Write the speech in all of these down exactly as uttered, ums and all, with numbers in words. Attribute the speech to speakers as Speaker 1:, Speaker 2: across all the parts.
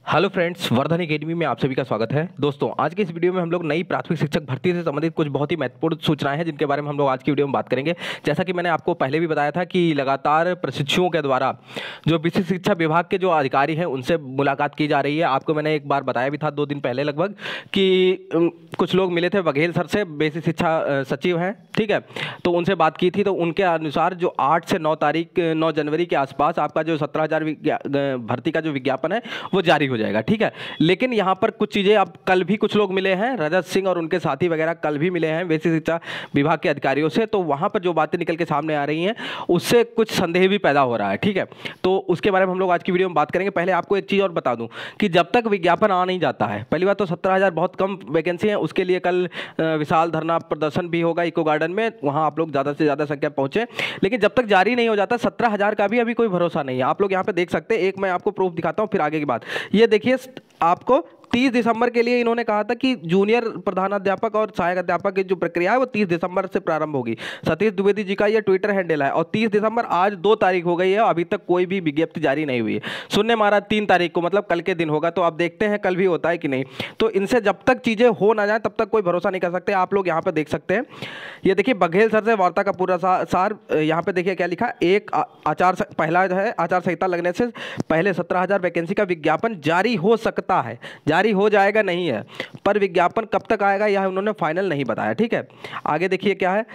Speaker 1: Hello friends, Vardhan academy में आप सभी का स्वागत है। दोस्तों, आज की इस वीडियो में हम लोग नई प्राथमिक शिक्षक भर्ती से संबंधित कुछ बहुत ही महत्वपूर्ण सूचनाएं हैं जिनके बारे में हम लोग आज की वीडियो में बात करेंगे। जैसा कि मैंने आपको पहले भी बताया था कि लगातार प्रशिक्षुओं के द्वारा जो विशिष्ट शिक्षा विभाग के जो अधिकारी हैं उनसे मुलाकात की जा रही है। आपको मैंने एक बार बताया भी था दो दिन पहले लगभग कि कुछ लोग मिले थे बघेल सर से, बेसिक शिक्षा सचिव हैं, ठीक है। तो उनसे बात की थी, तो उनके अनुसार जो आठ से नौ तारीख नौ जनवरी के आसपास आपका जो सत्रह हज़ार भर्ती का जो विज्ञापन है वो जारी हो जाएगा, ठीक है। लेकिन यहाँ पर कुछ चीज़ें, अब कल भी कुछ लोग मिले हैं, रजत सिंह और उनके साथी वगैरह कल भी मिले हैं बेसिक शिक्षा विभाग के अधिकारियों से। तो वहाँ पर जो बातें निकल के सामने आ रही हैं उससे कुछ संदेह भी पैदा हो रहा है, ठीक है। तो उसके बारे में हम लोग आज की वीडियो में बात करेंगे। पहले आपको एक चीज़ और बता दूं कि जब तक विज्ञापन आ नहीं जाता है, पहली बात तो सत्रह हज़ार बहुत कम वैकेंसी है, उसके लिए कल विशाल धरना प्रदर्शन भी होगा इको गार्डन में, वहाँ आप लोग ज़्यादा से ज़्यादा संख्या पहुँचे। लेकिन जब तक जारी नहीं हो जाता सत्रह हज़ार का भी अभी कोई भरोसा नहीं है। आप लोग यहाँ पे देख सकते हैं, एक मैं आपको प्रूफ दिखाता हूँ फिर आगे की बात। ये देखिए, आपको तीस दिसंबर के लिए इन्होंने कहा था कि जूनियर प्रधानाध्यापक और सहायक अध्यापक की जो प्रक्रिया है वो तीस दिसंबर से प्रारंभ होगी। सतीश द्विवेदी जी का ये ट्विटर हैंडल है। और तीस दिसंबर आज दो तारीख हो गई है, अभी तक कोई भी विज्ञप्ति जारी नहीं हुई है। शून्य मारा तीन तारीख को, मतलब कल के दिन होगा। तो आप देखते हैं कल भी होता है कि नहीं। तो इनसे जब तक चीज़ें हो ना जाए तब तक कोई भरोसा नहीं कर सकते। आप लोग यहाँ पर देख सकते हैं, ये देखिए बघेल सर से वार्ता का पूरा सार। यहाँ पे देखिए क्या लिखा, एक आचार पहला है आचार संहिता लगने से पहले सत्रह हज़ार वैकेंसी का विज्ञापन जारी हो सकता है, जारी हो जाएगा नहीं है, पर विज्ञापन कब तक आएगा यह उन्होंने फाइनल नहीं बताया, ठीक है। आगे देखिए क्या है,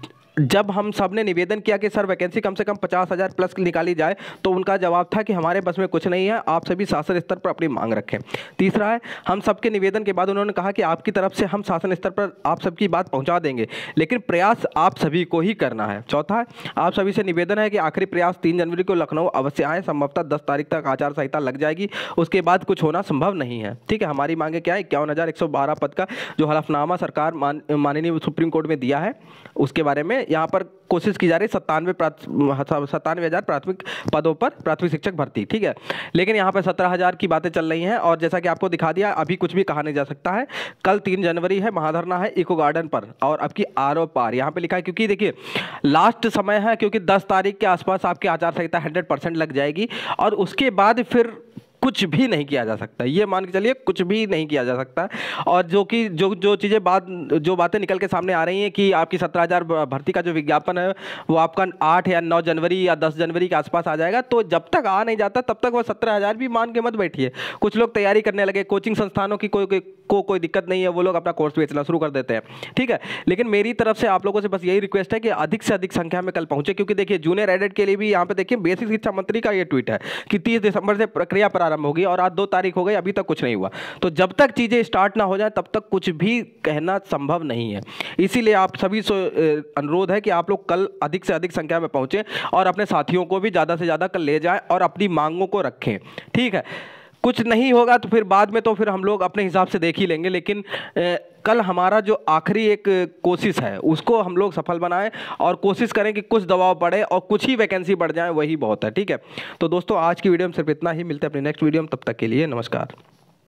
Speaker 1: जब हम सब ने निवेदन किया कि सर वैकेंसी कम से कम पचास हज़ार प्लस निकाली जाए, तो उनका जवाब था कि हमारे बस में कुछ नहीं है, आप सभी शासन स्तर पर अपनी मांग रखें। तीसरा है, हम सबके निवेदन के बाद उन्होंने कहा कि आपकी तरफ से हम शासन स्तर पर आप सबकी बात पहुंचा देंगे, लेकिन प्रयास आप सभी को ही करना है। चौथा है, आप सभी से निवेदन है कि आखिरी प्रयास तीन जनवरी को लखनऊ अवश्य आए, संभवतः दस तारीख तक आचार संहिता लग जाएगी, उसके बाद कुछ होना संभव नहीं है, ठीक है। हमारी मांगे क्या है, इक्यावन हज़ार एक सौ बारह पद का जो हलफनामा सरकार मान माननीय सुप्रीम कोर्ट में दिया है उसके बारे में यहाँ पर कोशिश की जा रही है सत्तानवे सत्तानवे हज़ार प्राथमिक पदों पर प्राथमिक शिक्षक भर्ती, ठीक है। लेकिन यहाँ पर सत्रह हज़ार की बातें चल रही हैं और जैसा कि आपको दिखा दिया, अभी कुछ भी कहा नहीं जा सकता है। कल तीन जनवरी है, महाधरना है इको गार्डन पर, और अब की आर ओ पार यहाँ पे लिखा है, क्योंकि देखिए लास्ट समय है, क्योंकि दस तारीख के आसपास आपकी आचार संहिता हंड्रेड परसेंट लग जाएगी और उसके बाद फिर कुछ भी नहीं किया जा सकता। ये मान के चलिए कुछ भी नहीं किया जा सकता। और जो कि जो जो चीज़ें बात जो बातें निकल के सामने आ रही हैं कि आपकी सत्रह हज़ार भर्ती का जो विज्ञापन है वो आपका आठ या नौ जनवरी या दस जनवरी के आसपास आ जाएगा। तो जब तक आ नहीं जाता तब तक वो सत्रह हज़ार भी मान के मत बैठिए। कुछ लोग तैयारी करने लगे, कोचिंग संस्थानों की कोई को, को कोई दिक्कत नहीं है, वो लोग अपना कोर्स बेचना शुरू कर देते हैं, ठीक है। लेकिन मेरी तरफ से आप लोगों से बस यही रिक्वेस्ट है कि अधिक से अधिक संख्या में कल पहुंचे, क्योंकि देखिए जूनियर एडेड के लिए भी यहाँ पे देखिए बेसिक शिक्षा मंत्री का ये ट्वीट है कि तीस दिसंबर से प्रक्रिया प्रारंभ होगी और आज दो तारीख हो गई, अभी तक कुछ नहीं हुआ। तो जब तक चीजें स्टार्ट ना हो जाए तब तक कुछ भी कहना संभव नहीं है। इसीलिए आप सभी से अनुरोध है कि आप लोग कल अधिक से अधिक संख्या में पहुंचे और अपने साथियों को भी ज्यादा से ज्यादा कल ले जाएं और अपनी मांगों को रखें, ठीक है। कुछ नहीं होगा तो फिर बाद में तो फिर हम लोग अपने हिसाब से देख ही लेंगे, लेकिन ए, कल हमारा जो आखिरी एक कोशिश है उसको हम लोग सफल बनाएं और कोशिश करें कि कुछ दबाव पड़े और कुछ ही वैकेंसी बढ़ जाए, वही बहुत है, ठीक है। तो दोस्तों, आज की वीडियो में सिर्फ इतना ही। मिलते हैं अपनी नेक्स्ट वीडियो में, तब तक के लिए नमस्कार।